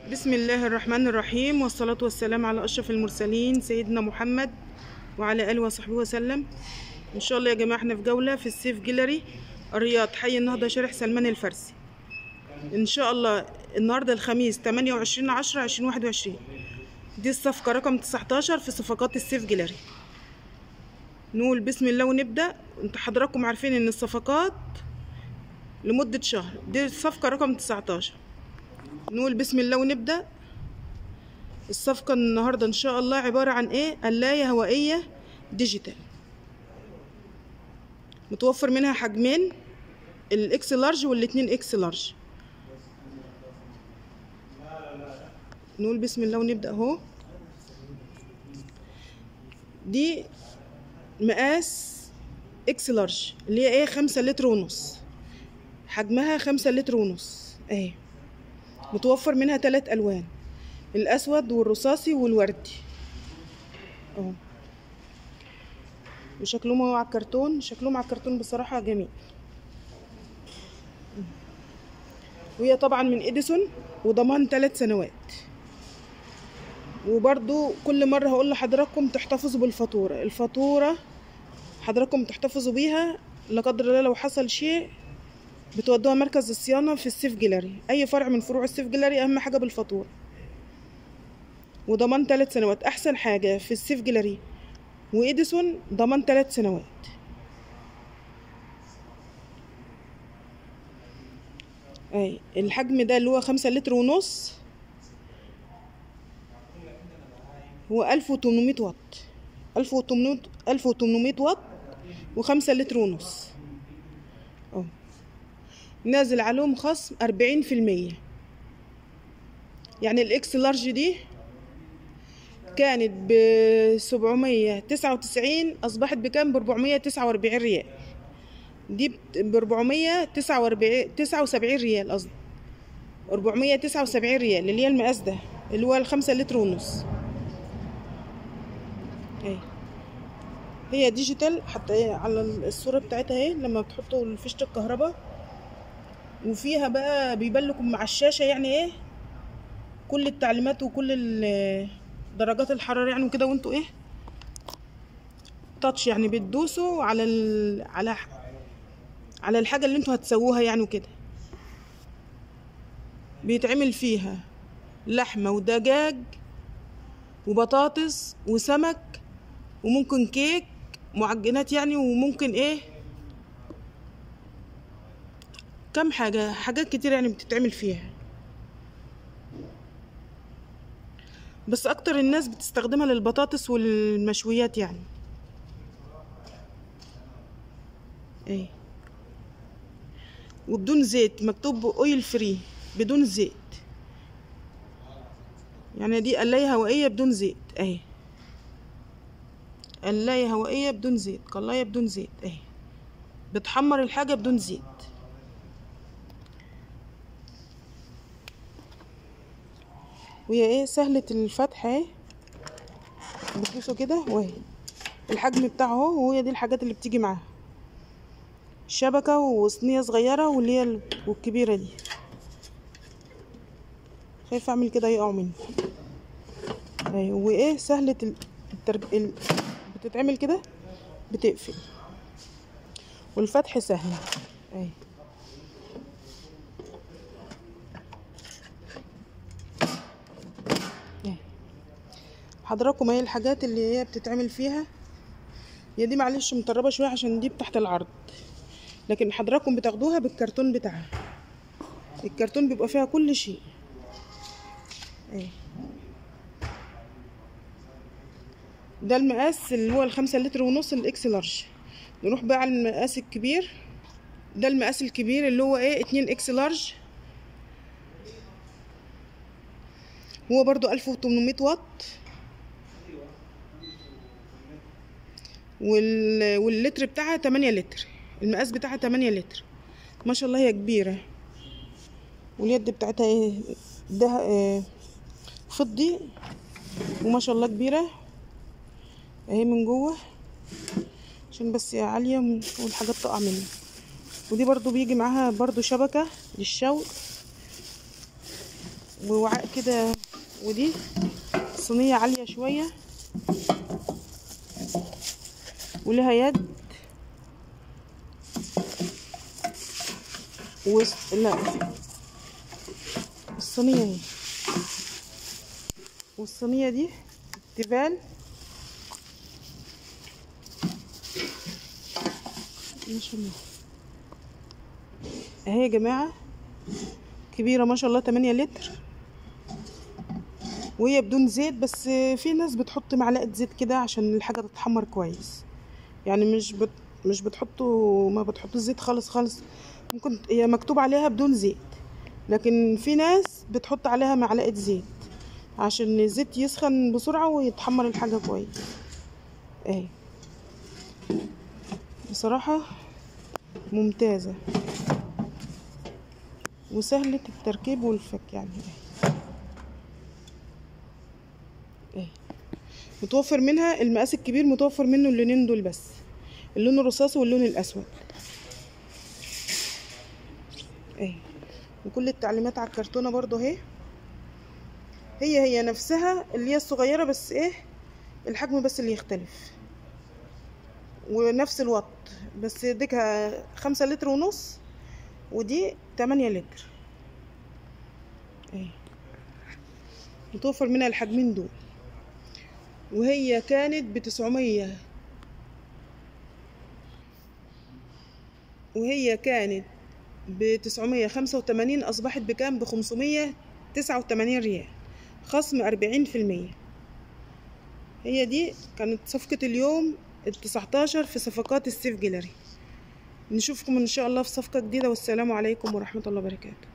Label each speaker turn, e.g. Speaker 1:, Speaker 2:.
Speaker 1: بسم الله الرحمن الرحيم، والصلاة والسلام على أشرف المرسلين سيدنا محمد وعلى آله وصحبه وسلم. إن شاء الله يا جماعة احنا في جولة في السيف جيلري الرياض، حي النهضة، شارع سلمان الفارسي. إن شاء الله النهاردة الخميس 28/10/2021. دي الصفقة رقم 19 في صفقات السيف جيلري. نقول بسم الله ونبدأ. انتوا حضراتكم عارفين إن الصفقات لمدة شهر، دي الصفقة رقم 19. نقول بسم الله ونبدأ. الصفقة النهاردة إن شاء الله عبارة عن إيه؟ قلاية هوائية ديجيتال، متوفر منها حجمين، الإكس لارج والاتنين إكس لارج. نقول بسم الله ونبدأ أهو. دي مقاس إكس لارج اللي هي إيه 5 لتر ونص، حجمها 5 لتر ونص أهي. متوفر منها 3 ألوان، الأسود والرصاصي والوردي أهو. وشكلهم اهو على الكرتون، شكلهم على الكرتون بصراحة جميل. وهي طبعا من إديسون وضمان 3 سنوات. وبرضو كل مرة هقول لحضراتكم تحتفظوا بالفاتورة، الفاتورة حضراتكم تحتفظوا بيها، لا قدر الله لو حصل شيء بتودوها مركز الصيانة في السيف جيلري، أي فرع من فروع السيف جيلري. أهم حاجة بالفاتورة وضمان 3 سنوات. أحسن حاجة في السيف جيلري وإديسون ضمان 3 سنوات. أي الحجم ده اللي هو 5 لتر ونص هو 1800 واط، 1800 واط و5 لتر ونص اهو. نازل عليهم خصم 40%. يعني الاكس لارج دي كانت ب799 اصبحت بكام؟ ب449 ريال. دي ب479 ريال، قصدي 479 ريال اللي هي المقاس ده اللي هو ال5 لتر ونص. اهي هي ديجيتال، حتى ايه على الصورة بتاعتها اهي لما بتحطوا فيشة الكهرباء، وفيها بقى بيبان لكم مع الشاشة يعني ايه كل التعليمات وكل درجات الحرارة يعني وكده، وانتوا ايه تاتش يعني بتدوسوا على الحاجة اللي انتوا هتسووها يعني وكده. بيتعمل فيها لحمة ودجاج وبطاطس وسمك وممكن كيك معجنات يعني، وممكن ايه كم حاجات كتير يعني بتتعمل فيها. بس اكتر الناس بتستخدمها للبطاطس والمشويات يعني. ايه وبدون زيت، مكتوب اويل فري، بدون زيت. يعني دي قلاية هوائية بدون زيت اهي، قلاية هوائية بدون زيت، قلاية بدون زيت اهي، بتحمر الحاجة بدون زيت. وهي ايه سهلة الفتح اهي، بتدوسوا كده واهي الحجم بتاعه اهو. وهي دي الحاجات اللي بتيجي معاها، شبكة وصينية صغيرة واللي هي والكبيرة دي. خايفة اعمل كده يقعوا مني اهي. وايه سهلة بتتعمل كده، بتقفل، والفتح سهل اهي. حضراتكم اهي الحاجات اللي هي بتتعمل فيها. هي دي معلش مطربة شوية عشان دي تحت العرض، لكن حضراتكم بتاخدوها بالكرتون بتاعها، الكرتون بيبقى فيها كل شيء اهي. ده المقاس اللي هو ال5 لتر ونص الاكس لارج. نروح بقى على المقاس الكبير. ده المقاس الكبير اللي هو ايه 2 اكس لارج، هو برضو 1800 واط، واللتر بتاعها 8 لتر، المقاس بتاعها 8 لتر. ما شاء الله هي كبيرة، واليد بتاعتها ايه ده فضي، وما شاء الله كبيرة اهي من جوه، عشان بس عالية والحاجات تقع مني. ودي برضو بيجي معاها برضو شبكة للشوي ووعاء كده، ودي صينية عالية شوية ولها يد لا الصينية اهي، والصينية دي تيفال ما شاء الله اهي يا جماعة، كبيرة ما شاء الله 8 لتر، وهي بدون زيت. بس في ناس بتحط معلقة زيت كده عشان الحاجة تتحمر كويس، يعني مش بتحطوا، ما بتحطوا زيت خالص. ممكن هي مكتوب عليها بدون زيت، لكن في ناس بتحط عليها معلقة زيت عشان الزيت يسخن بسرعة ويتحمر الحاجة كويس. اهي بصراحة ممتازة وسهلة التركيب والفك يعني. اهي متوفر منها المقاس الكبير، متوفر منه اللونين دول بس، اللون الرصاصي واللون الاسود. اهي وكل التعليمات على الكرتونة برضو اهي، هي نفسها اللي هي الصغيرة، بس ايه الحجم بس اللي يختلف، ونفس الوط، بس ديكها 5.5 لتر ودي 8 لتر. اهي متوفر منها الحجمين دول، وهي كانت ب900، وهي كانت ب985، أصبحت بكام؟ ب589 ريال، خصم 40%. هي دي كانت صفقة اليوم 19 في صفقات السيف جيلاري. نشوفكم إن شاء الله في صفقة جديدة، والسلام عليكم ورحمة الله وبركاته.